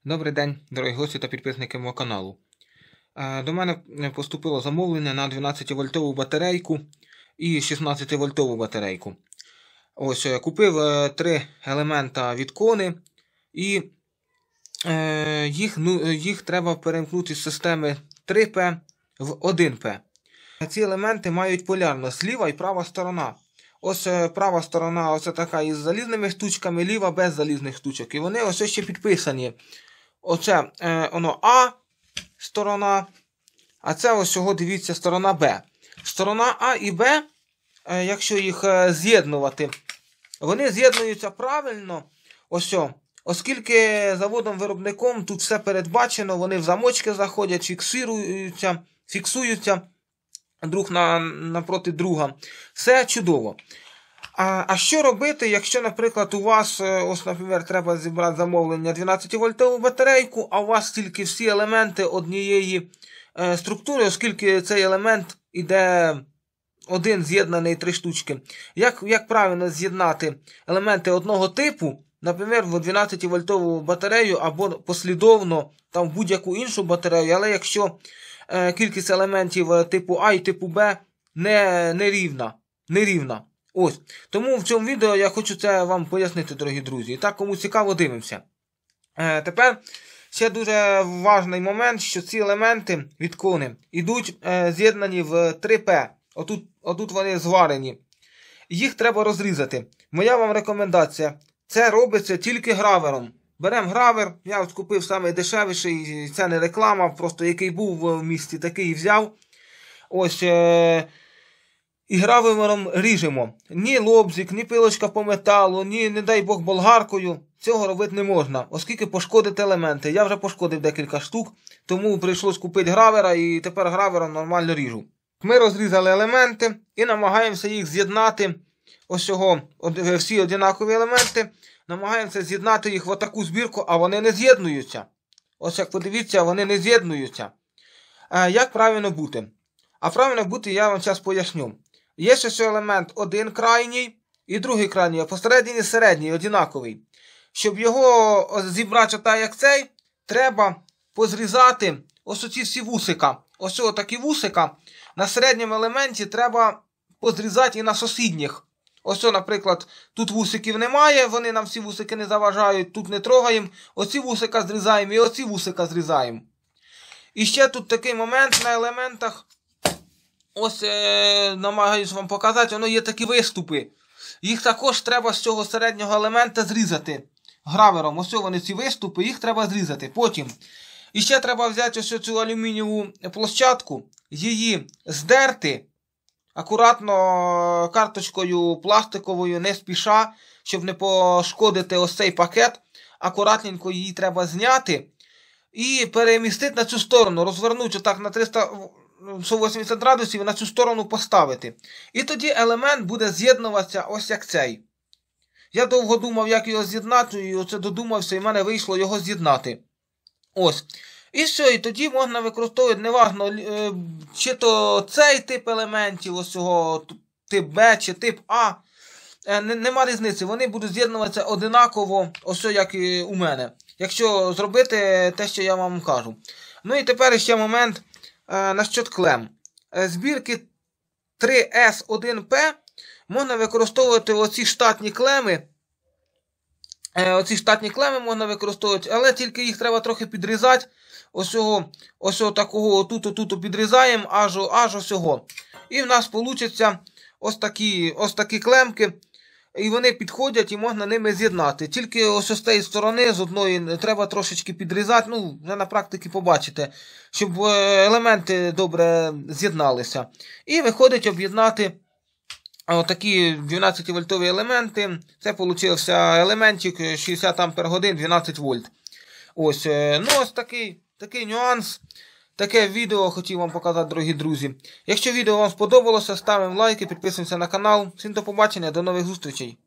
Добрий день, дорогі гості та підписники мого каналу. До мене поступило замовлення на 12-вольтову батарейку і 16-вольтову батарейку. Ось, купив 3 елемента від Kone і їх треба перемкнути з системи 3P в 1P. Ці елементи мають полярність ліва і права сторона. Ось права сторона ось така із залізними штучками, ліва без залізних штучок. І вони ось ще підписані. Оце воно А сторона, а це ось цього, дивіться, сторона Б. Сторона А і Б, якщо їх з'єднувати, вони з'єднуються правильно, оскільки заводом-виробником тут все передбачено, вони в замочки заходять, фіксуються друг напроти друга. Все чудово. А що робити, якщо, наприклад, у вас, наприклад, треба зібрати замовлення 12-вольтову батарейку, а у вас тільки всі елементи однієї структури, оскільки цей елемент іде один з'єднаний 3 штучки. Як правильно з'єднати елементи одного типу, наприклад, в 12-вольтову батарею або послідовно там, в будь-яку іншу батарею, але якщо кількість елементів типу А і типу Б не рівна. Ось. Тому в цьому відео я хочу це вам пояснити, дорогі друзі. І так, кому цікаво, дивимося. Тепер ще дуже важливий момент, що ці елементи від Kone йдуть з'єднані в 3P. Отут вони зварені. Їх треба розрізати. Моя вам рекомендація. Це робиться тільки гравером. Беремо гравер, я ось купив самий дешевший, це не реклама, просто який був в місті, такий взяв. Ось, і гравером ріжемо. Ні лобзик, ні пилочка по металу, ні, не дай Бог, болгаркою. Цього робити не можна, оскільки пошкодити елементи. Я вже пошкодив декілька штук, тому прийшлось купити гравера і тепер гравером нормально ріжу. Ми розрізали елементи і намагаємося їх з'єднати, всі однакові елементи, намагаємося з'єднати їх в таку збірку, а вони не з'єднуються. Ось як подивіться, вони не з'єднуються. Як правильно бути? А правильно бути я вам зараз поясню. Є ще елемент один крайній і другий крайній, а посередині середній, однаковий. Щоб його зібрати так, як цей, треба позрізати ось оці всі вусика. Ось такі вусика на середньому елементі треба позрізати і на сусідніх. Ось, наприклад, тут вусиків немає, вони нам всі вусики не заважають, тут не трогаємо. Оці вусика зрізаємо і оці вусика зрізаємо. І ще тут такий момент на елементах. Ось, намагаюсь вам показати, воно є такі виступи. Їх також треба з цього середнього елемента зрізати гравером. Ось вони ці виступи, їх треба зрізати. Потім, іще треба взяти ось цю алюмінієву площадку, її здерти, акуратно карточкою пластиковою, не спіша, щоб не пошкодити ось цей пакет. Акуратненько її треба зняти і перемістити на цю сторону, розвернути отак на 180 градусів і на цю сторону поставити. І тоді елемент буде з'єднуватися ось як цей. Я довго думав, як його з'єднати, і оце додумався, і в мене вийшло його з'єднати. Ось. І все, і тоді можна використовувати, неважно, чи то цей тип елементів, ось цього тип Б, чи тип А. Нема різниці, вони будуть з'єднуватися одинаково, ось як і у мене. Якщо зробити те, що я вам кажу. Ну і тепер ще момент насчет клем. Збірки 3S1P можна використовувати оці штатні клеми. Оці штатні клеми можна використовувати, але тільки їх треба трохи підрізати. Ось такого, отут підрізаємо, аж осього. І в нас вийде ось такі клемки. І вони підходять і можна ними з'єднати. Тільки ось з цієї сторони, з одної, треба трошечки підрізати. Ну, вже на практиці побачите, щоб елементи добре з'єдналися. І виходить об'єднати отакі 12-вольтові елементи. Це получився елементик 60 Ах, 12 вольт. Ось, ну ось такий нюанс. Таке відео хотів вам показати, дорогі друзі. Якщо відео вам сподобалося, ставимо лайки, підписуємося на канал. Всім до побачення, до нових зустрічей.